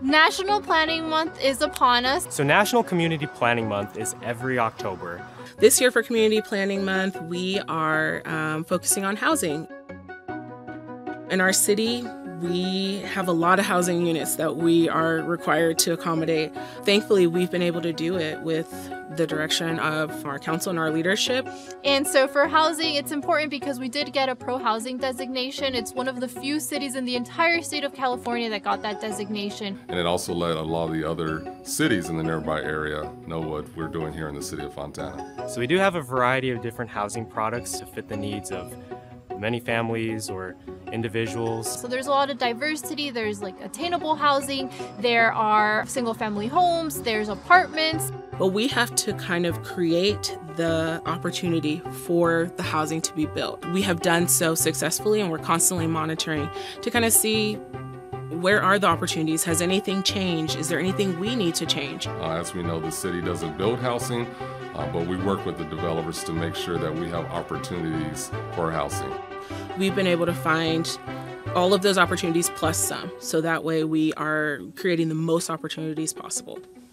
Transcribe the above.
National Planning Month is upon us. So National Community Planning Month is every October. This year for Community Planning Month, we are focusing on housing. In our city, we have a lot of housing units that we are required to accommodate. Thankfully, we've been able to do it with the direction of our council and our leadership. And so for housing, it's important because we did get a pro-housing designation. It's one of the few cities in the entire state of California that got that designation. And it also let a lot of the other cities in the nearby area know what we're doing here in the city of Fontana. So we do have a variety of different housing products to fit the needs of many families or individuals. So there's a lot of diversity. There's like attainable housing, there are single family homes, there's apartments. But we have to kind of create the opportunity for the housing to be built. We have done so successfully, and we're constantly monitoring to kind of see where are the opportunities. Has anything changed? Is there anything we need to change? As we know, the city doesn't build housing, but we work with the developers to make sure that we have opportunities for housing. We've been able to find all of those opportunities plus some, so that way we are creating the most opportunities possible.